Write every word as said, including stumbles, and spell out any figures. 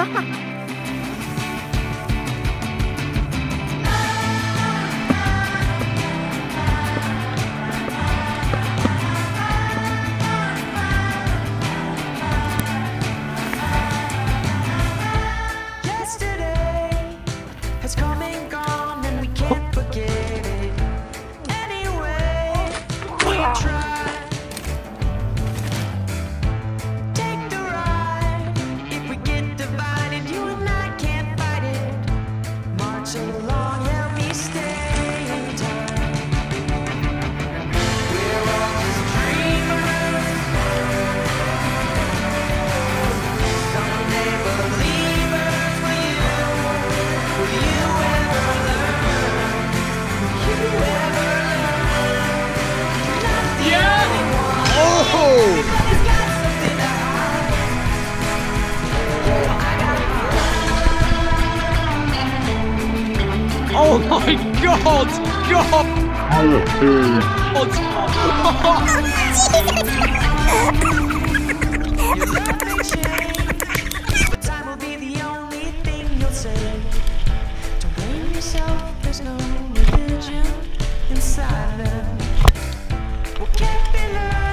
Yesterday has come and gone, and we can't forget it. Anyway, we try. Take the ride. If we get divided, you and I can't fight it. March along, help me stay in time. We're all just dreamers. Someday believers. Will you, will you ever learn? Will you ever learn? You're not the only one. Oh! Everybody's got something to hide. I got Oh my god! God! Your love may change, but time will be the only thing you'll say. Don't blame yourself, there's no religion inside them. Well, can't be learned.